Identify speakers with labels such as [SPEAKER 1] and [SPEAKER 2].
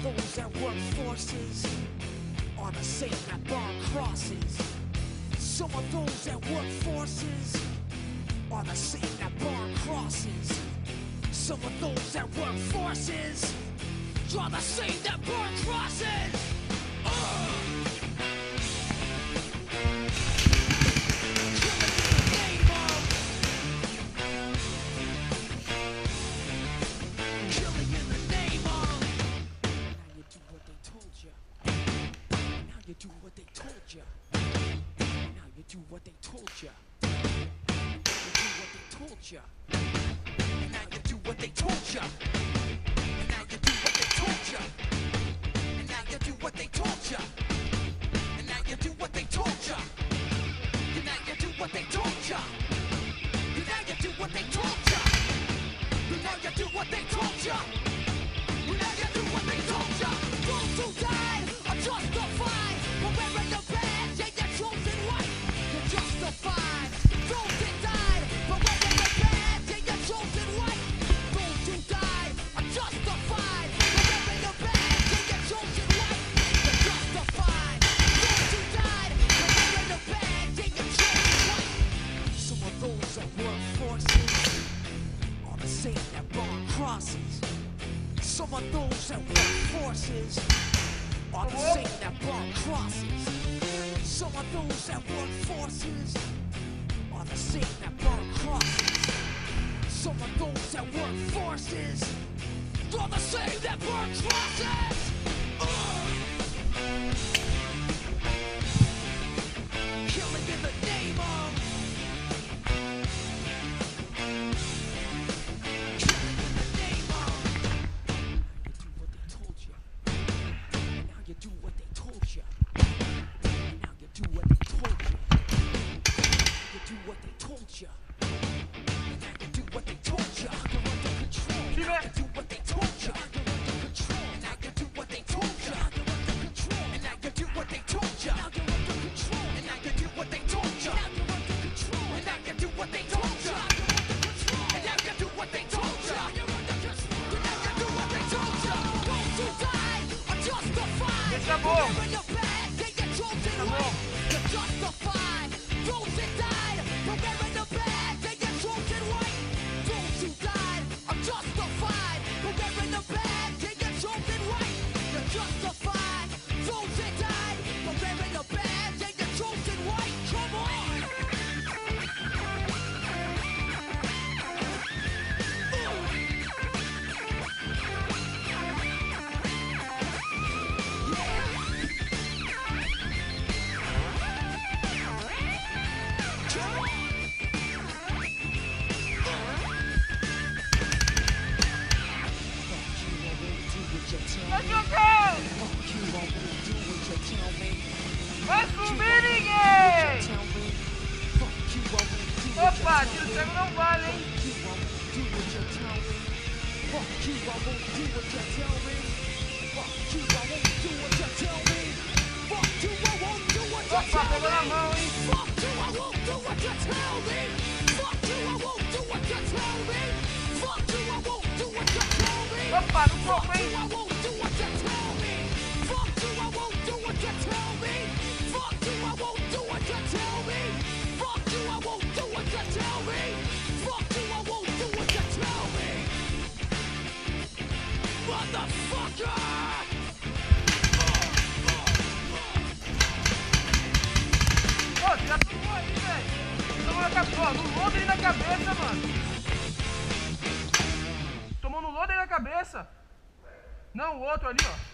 [SPEAKER 1] those that work forces are the same that burn crosses. Some of those that work forces are the same that burn crosses. Some of those that work forces are the same that burn crosses. You do what they told you. Now you do what they told you. Now you do what they told you. And now you do what they told you. And now you do what they told you. And now you do what they told you. And now you do what they told you. And now you do what they told you. And now you do what they told you. And now you do what they told you. Those who died are justified. But wearing the badge, yeah, you're chosen white. You're justified. Those that died, but wearing the badge, yeah, you're chosen white. Those who died are justified. But wearing the badge, yeah, you're chosen white. You're justified. Those who died, but wearing the badge, yeah, you're chosen white. Some of those that work forces are the same that burn crosses. Some of those that work forces are the same that burn crosses. Some of those that work forces are the same that burn crosses. Some of those that work forces are the same that burn crosses. Killing in the name of. Killing in the name of. Now you do what they told you. Now you do what they told you. You do what they told you. Now you do what they told you. You're under control. Now you do what they told you. You're under control. Now you do what they told you. You're under control. And now you do what they told you. You're under control. And now you do what they told you. You're under control. And now you do what they told you. You're under control. And now you do what they told you. You're under control. And now you do what they told you. Those who died are justified. Wearing your badge, yeah, you're chosen white. You're justified. Those that died, but wearing the badge, yeah, you're chosen white. Those who died are justified. But wearing the badge, yeah, you're chosen white. You're justified. Those that died, but wearing the badge, yeah, you're chosen white. Come on.
[SPEAKER 2] Vai subir ninguém! Opa, tiro cego não vale, hein? Opa, pegou na mão, hein? Opa, no corpo, hein? Pô, já tomou aí, velho. Tomou no loader na cabeça, mano. Tomou no loader na cabeça. Não, o outro ali, ó.